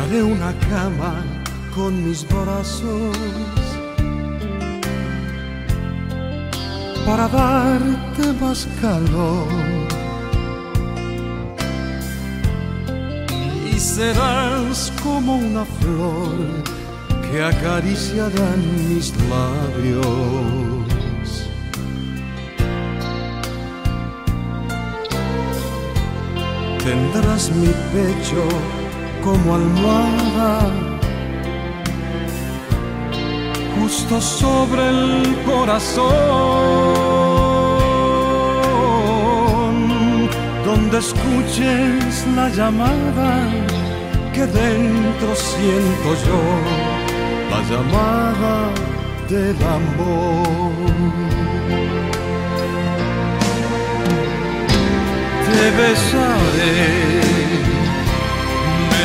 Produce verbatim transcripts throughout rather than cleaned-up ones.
haré una cama con mis brazos para darte más calor, y serás como una flor que acariciarán mis labios. Tendrás mi pecho como almohada justo sobre el corazón, donde escuches la llamada que dentro siento yo, la llamada del amor. Te besaré, me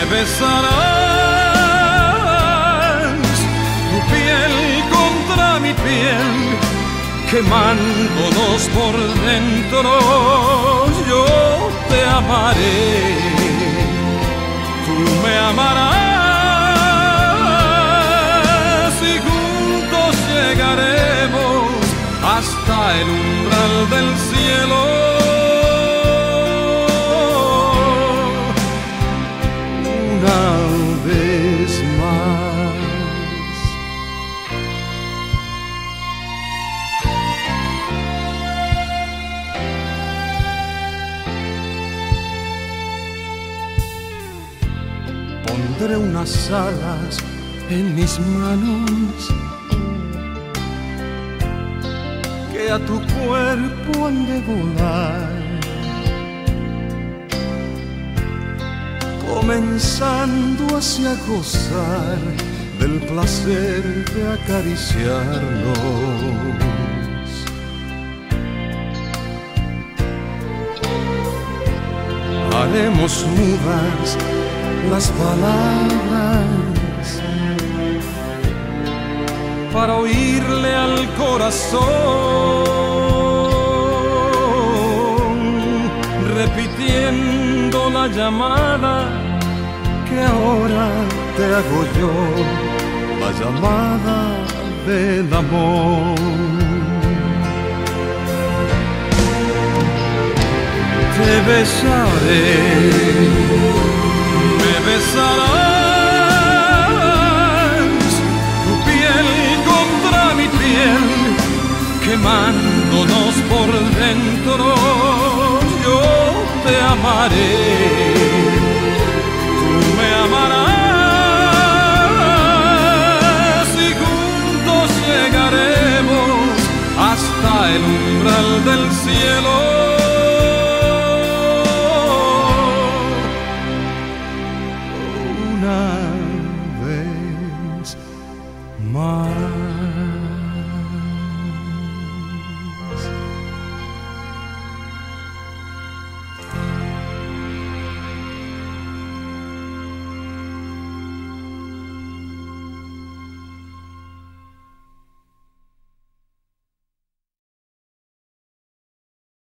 besarás, tu piel contra mi piel, quemándonos por dentro. Yo te amaré, tú me amarás, y juntos llegaremos hasta el umbral del cielo. Pondré unas alas en mis manos que a tu cuerpo han de volar, comenzando así a gozar del placer de acariciarnos. Haremos mudas las palabras para oírle al corazón, repitiendo la llamada que ahora te hago yo, la llamada del amor. Te besaré, me besarás, tu piel contra mi piel, quemándonos por dentro. Yo te amaré, tú me amarás, y juntos llegaremos hasta el umbral del cielo.